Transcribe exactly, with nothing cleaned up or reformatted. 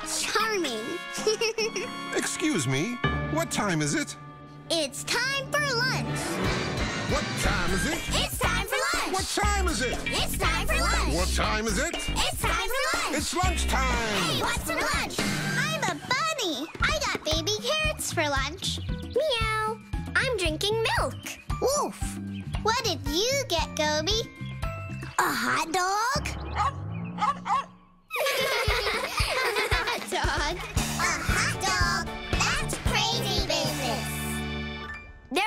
Charming. Excuse me, what time is it? It's time for lunch. What time is it? It's time for lunch. What time is it? It's time for lunch. What time is it? It's time for lunch. It's lunchtime. Hey, what's for lunch? I'm a bunny. I got baby carrots for lunch. Meow. I'm drinking milk. Woof. What did you get, Goby? A hot dog?